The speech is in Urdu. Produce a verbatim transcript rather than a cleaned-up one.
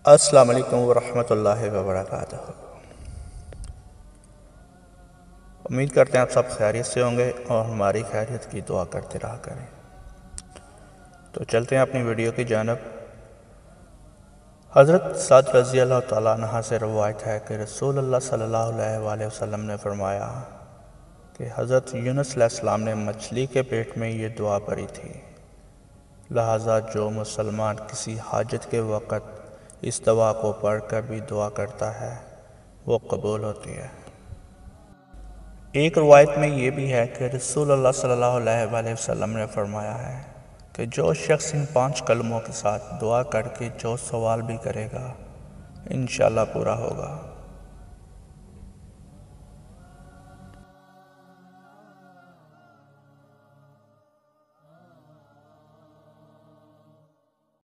السلام علیکم ورحمۃ اللہ وبرکاتہ۔ امید کرتے ہیں آپ سب خیریت سے ہوں گے اور ہماری خیریت کی دعا کرتے رہا کریں۔ تو چلتے ہیں اپنی ویڈیو کی جانب۔ حضرت سعد رضی اللہ تعالیٰ عنہ سے روایت ہے کہ رسول اللہ صلی اللہ علیہ وآلہ وسلم نے فرمایا کہ حضرت یونس علیہ السلام نے مچھلی کے پیٹ میں یہ دعا پڑھی تھی، لہٰذا جو مسلمان کسی حاجت کے وقت اس دعا کو پڑھ کر بھی دعا کرتا ہے وہ قبول ہوتی ہے۔ ایک روایت میں یہ بھی ہے کہ رسول اللہ صلی اللہ علیہ وآلہ وسلم نے فرمایا ہے کہ جو شخص ان پانچ کلموں کے ساتھ دعا کر کے جو سوال بھی کرے گا انشاءاللہ پورا ہوگا۔